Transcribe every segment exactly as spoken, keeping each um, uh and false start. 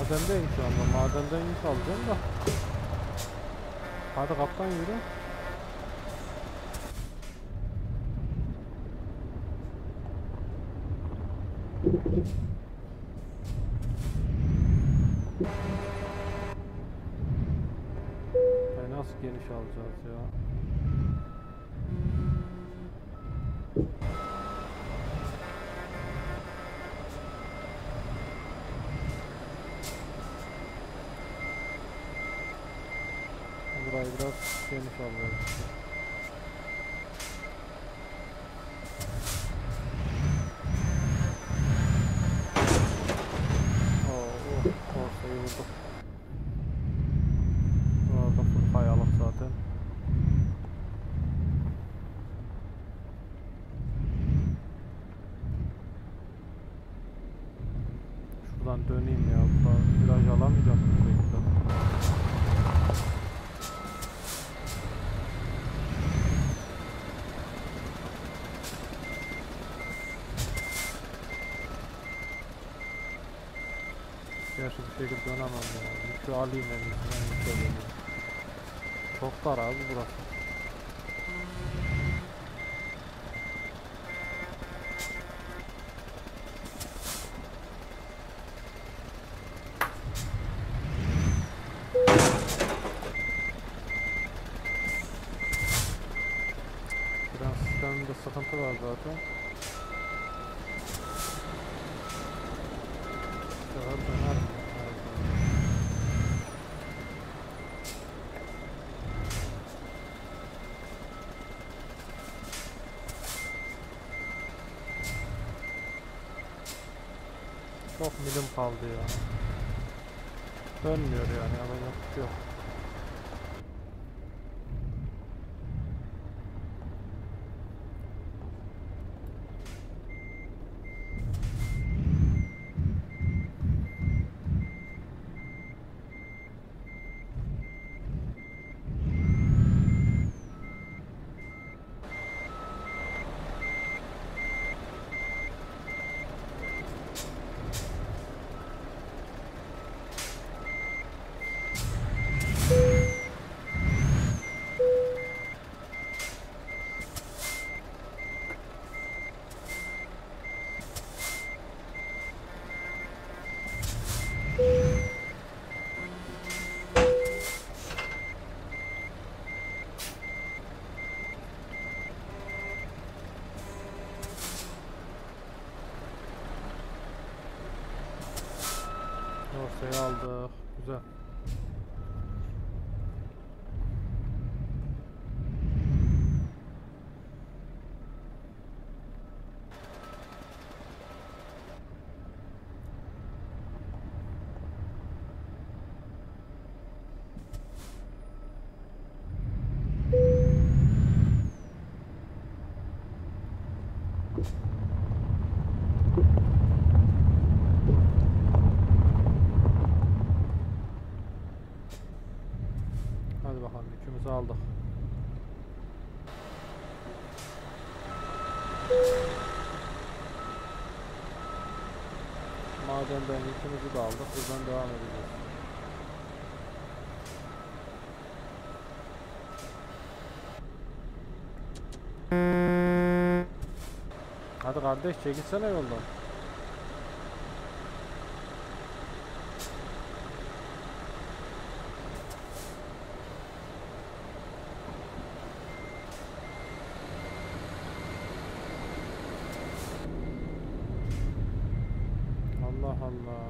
Madendeyim şu anda. Madenden yük alacağım da. Hadi kaptan yürü. E nasıl geniş alacağız ya? Burayı biraz geniş alacağız. Korsayı vurduk. Burada full kayalık zaten. Şuradan döneyim ya. Burada viraj alamayacağım bu şekilde. Gerçi bir şekilde dönemem ya. Yükü alayım en iyisinden yükü alayım. Çok dar abi burası. Fren sisteminde sıkıntı var zaten. Bu sefer döner mi? Çok milim kaldı ya. Dönmüyor yani, yapacak bir şey yok. Dorsayı aldık. Güzel. Hadi bakalım, yükümüzü aldık. Madenden yükümüzü de aldık. Buradan devam edeceğiz. Hadi kardeş, çekilsene yoldan. Allah Allah.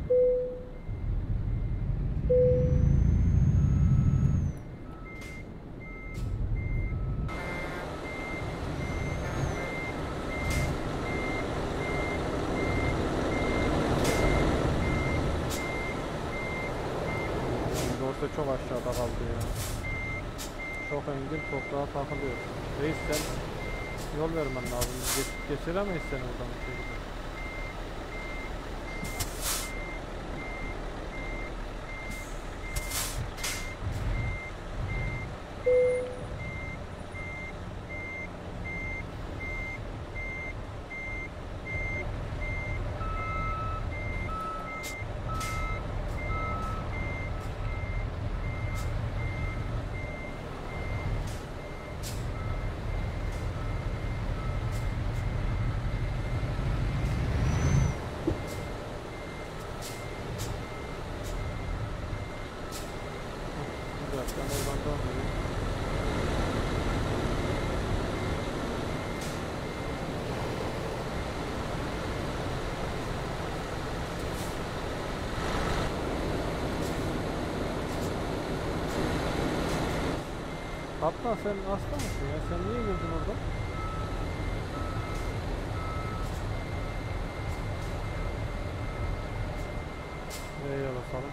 Dorsa çok aşağıda kaldı ya. Çok engin toprağa takılıyor. Reis, sen yol vermen lazım. Geç, geçiremeyiz seni buradan bir şekilde. Kaptan sen hasta mısın ya? Sen niye girdin orada? Neye basalım?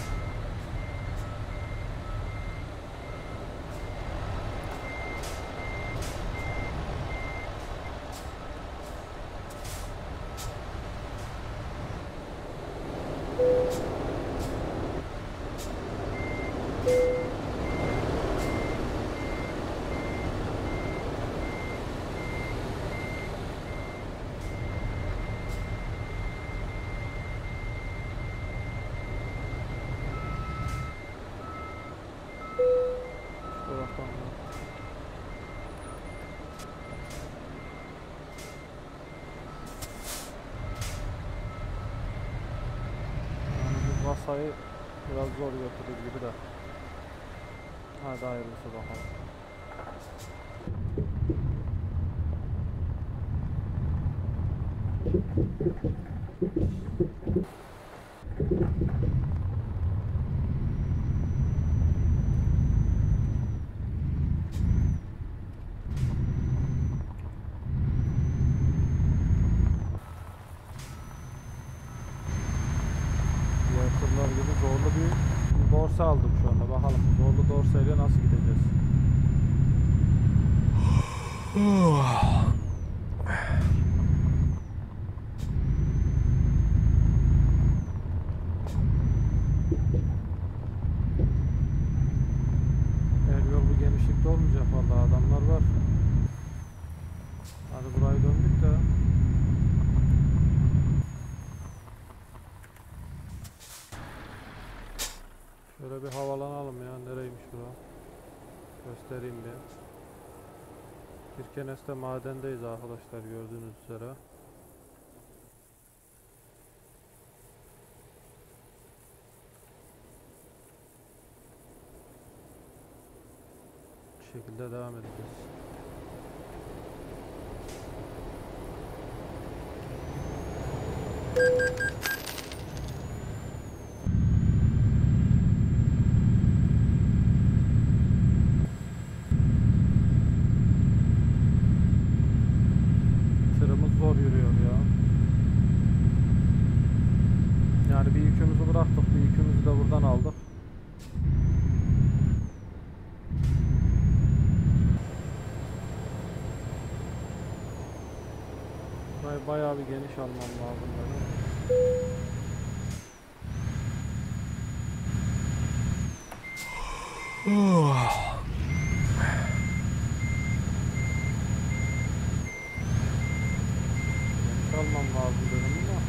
Şu taraftan mı? Yani bu masayı biraz zor götürür gibi de. Hadi hayırlısı bakalım. Diğer turlar gibi zorlu bir dorsa aldım şu anda. Bakalım bu zorlu dorsa ile nasıl gideceğiz? Her yol bu genişlikte olmayacak vallahi, adamlar var. Hadi burayı döndük de. Şöyle bir havalanalım ya. Nereymiş bura? Göstereyim bir. Kirkenes'te madendeyiz arkadaşlar, gördüğünüz üzere. Bu şekilde devam edeceğiz. Tırımız zor yürüyor ya. Yani bir yükümüzü bıraktık, bir yükümüzü de buradan aldık. Burayı bayağı bir geniş almam lazım benim. Geniş almam lazım dedim ama.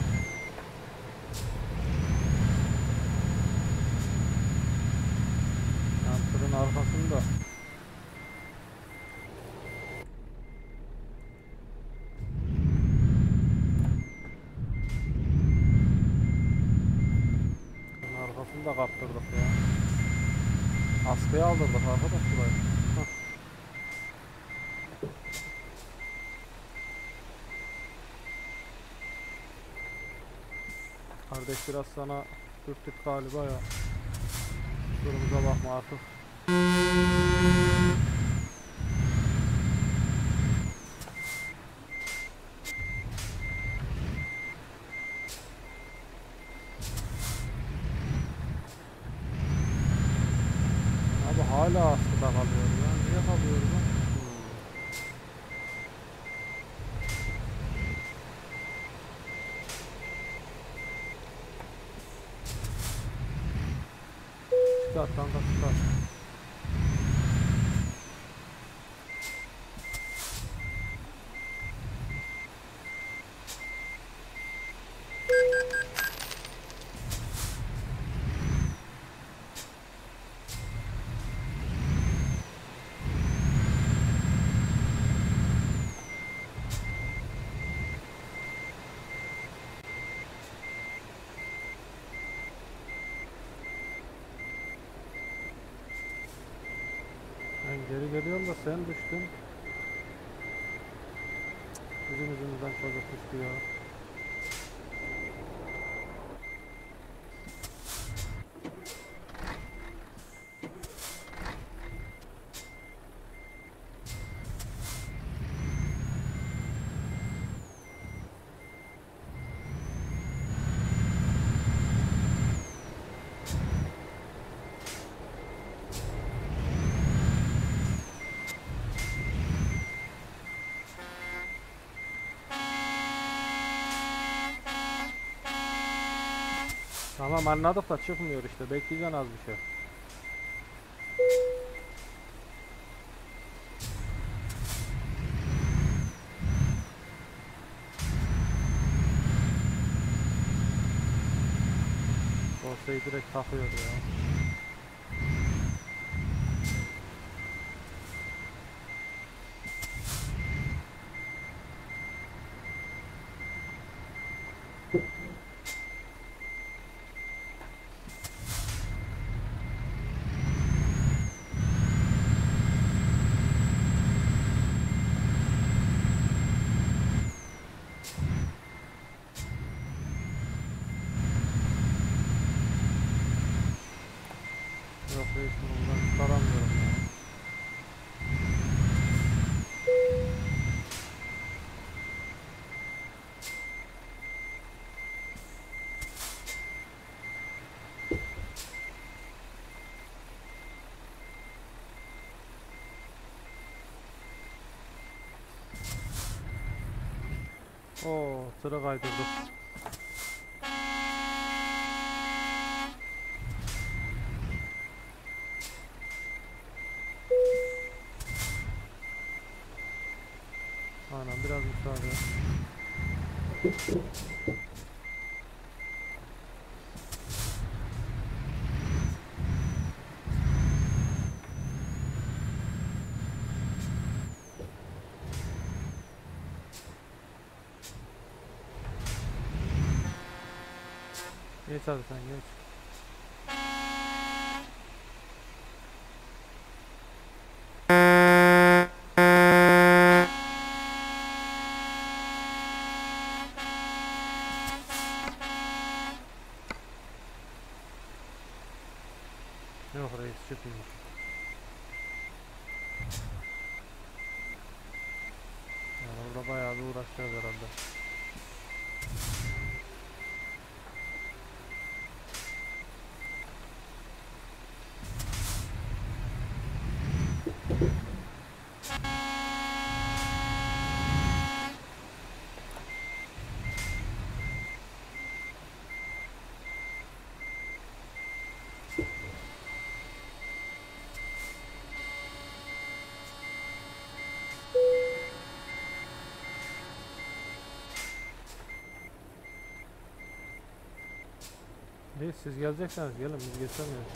Yani tırın arkasında. Tırın arkasını da kaptırdık ya. Askıya aldırdık arkadaş burayı. Hah. Kardeş biraz sana dürttük galiba ya. Durumuza bakma artık. Abi hala askıda kalıyor ya. Niye kalıyor lan? Hmm. Çıkar kanka, çıkar. Ben geri geliyorum da sen düştün. Bizim yüzümüzden çocuk düştü ya. Tamam anladık da çıkmıyor işte. Bekleyeceksin az bir şey. Dorsayı direkt takıyor ya. Yok reis bundan çıkaramıyorum ya. Oo, tırı kaydırdık. Aynen biraz müsaade. Geç hadi sen geç. Yok reis çıkmıyor. Yani orada bayağı bir uğraşacağız herhalde. Reis siz gelecekseniz gelin biz geçemiyoruz.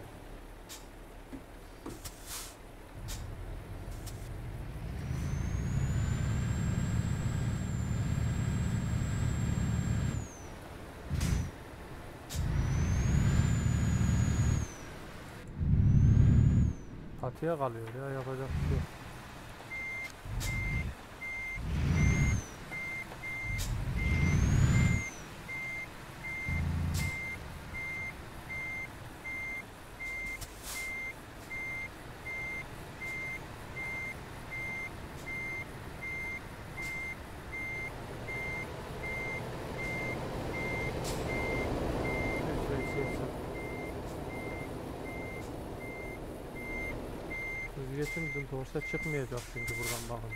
Katıya kalıyor ya yapacak bir şey yok. Geç reis geç sen. Siz geçin bizim dorsa çıkmayacak çünkü buradan bakın.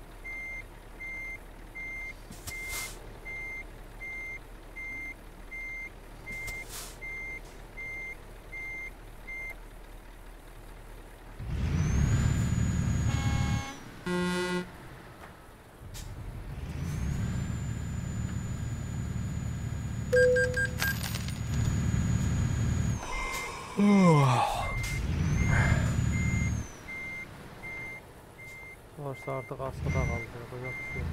Dorsa artık askıda kaldı yapacak bir şey yok.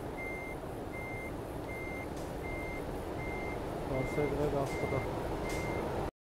Dorsa direkt askıda.